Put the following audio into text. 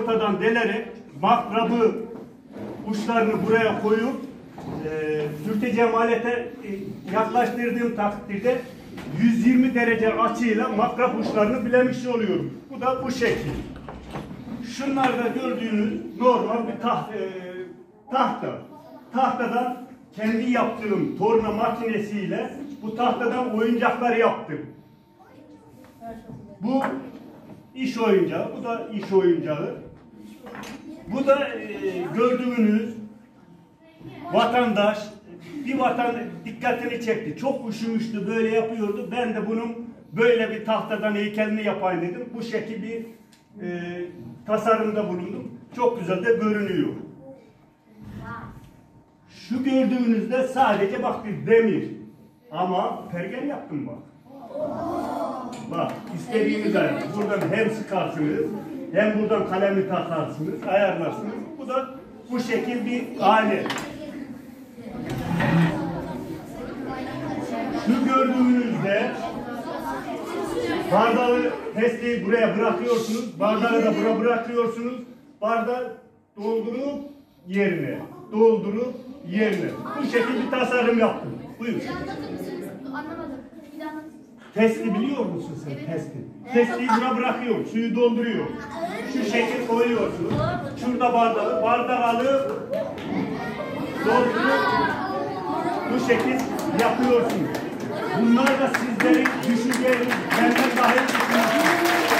ortadan delerek makrabı uçlarını buraya koyup sürteceğim alete yaklaştırdığım takdirde 120 derece açıyla makrap uçlarını bilemiş oluyorum. Bu da bu şekil. Şunlarda gördüğünüz normal bir tahta. Tahtadan kendi yaptığım torna makinesiyle bu tahtadan oyuncaklar yaptım. Bu iş oyuncağı, bu da iş oyuncağı. Bu da gördüğünüz vatandaş, bir dikkatini çekti. Çok üşümüştü, böyle yapıyordu. Ben de bunun böyle bir tahtadan heykelini yapayım dedim. Bu şekil bir tasarımda bulundum. Çok güzel de görünüyor. Şu gördüğünüzde sadece bak bir demir. Ama pergel yaptım bak. Bak istediğiniz ayar. Buradan hem sıkarsınız, hem buradan kalemi takarsınız, ayarlarsınız. Bu da bu şekil bir alet. Şu gördüğünüzde bardağı testiyi buraya bırakıyorsunuz, bardağı da buraya bırakıyorsunuz. Bardağı doldurup yerine, doldurup yerine. Bu şekilde bir tasarım yaptım. Buyurun. Anlamadım. Bir daha anlatayım. Testi biliyor musun sen? Evet. Testi. Testiyi buna bırakıyor, suyu dolduruyor. Şu şekil koyuyorsunuz. Şurada bardak alıp doldurup bu şekil yapıyorsunuz. Bunlar da sizlerin düşünceleriniz, benden daha iyi düşünüyorsunuz.